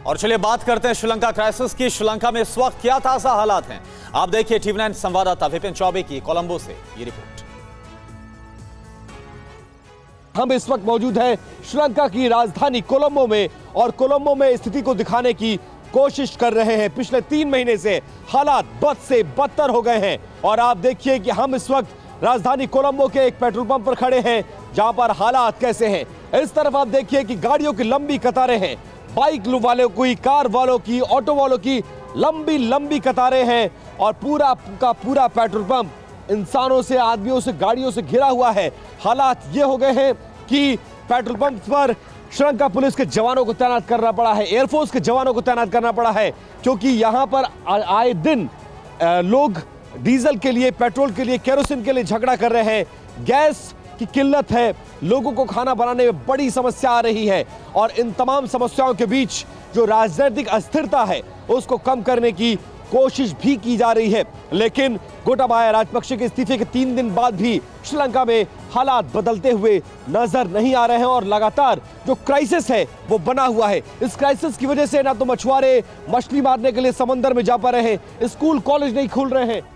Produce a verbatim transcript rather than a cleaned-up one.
और चलिए बात करते हैं श्रीलंका क्राइसिस की। श्रीलंका में इस वक्त क्या ताजा हालात हैं, आप देखिए टीवी नाइन संवाददाता विपिन चौबे की कोलंबो से ये रिपोर्ट। हम इस वक्त मौजूद हैं श्रीलंका की राजधानी कोलंबो में और कोलंबो में स्थिति को दिखाने की कोशिश कर रहे हैं। पिछले तीन महीने से हालात बद से बदतर हो गए हैं और आप देखिए कि हम इस वक्त राजधानी कोलंबो के एक पेट्रोल पंप पर खड़े हैं जहां पर हालात कैसे हैं। इस तरफ आप देखिए कि गाड़ियों की लंबी कतारें हैं, बाइक वालों की, कार वालों की, ऑटो वालों की लंबी लंबी कतारें हैं और पूरा का पूरा पेट्रोल पंप इंसानों से, आदमियों से, गाड़ियों से घिरा हुआ है। हालात ये हो गए हैं कि पेट्रोल पंप पर श्रीलंका पुलिस के जवानों को तैनात करना पड़ा है, एयरफोर्स के जवानों को तैनात करना पड़ा है, क्योंकि यहां पर आए दिन लोग डीजल के लिए, पेट्रोल के लिए, केरोसिन के लिए झगड़ा कर रहे हैं। गैस की किल्लत है, लोगों को खाना बनाने में बड़ी समस्या आ रही है और इन तमाम समस्याओं के बीच जो राजनीतिक अस्थिरता है उसको कम करने की कोशिश भी की जा रही है। लेकिन गोटाबाया राजपक्षे के इस्तीफे के तीन दिन बाद भी श्रीलंका में हालात बदलते हुए नजर नहीं आ रहे हैं और लगातार जो क्राइसिस है वो बना हुआ है। इस क्राइसिस की वजह से ना तो मछुआरे मछली मारने के लिए समंदर में जा पा रहे हैं, स्कूल कॉलेज नहीं खुल रहे हैं।